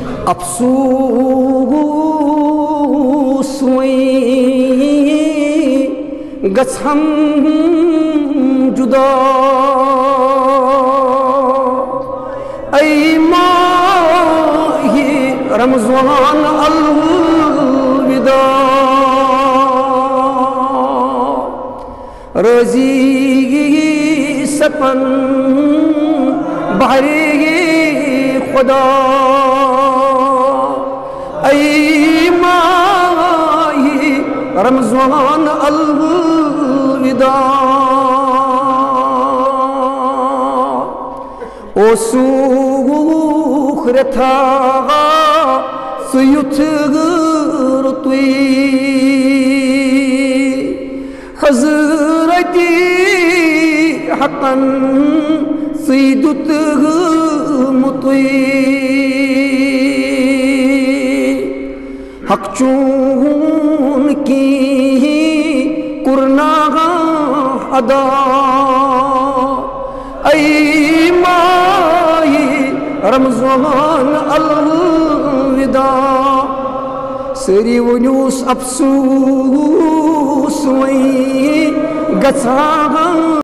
افسوس گژھم جدا ای ماہ رمضان الوداع رضی سپن بہر خدا ای ماہ رمضان الوداع او سوخ رتھا سیوت رتوی حضرتی حقن سیدت مطوی حق چون کی کرنا ادا ای ماہ رمضان الوداع سری ونیوس افسوس گژھان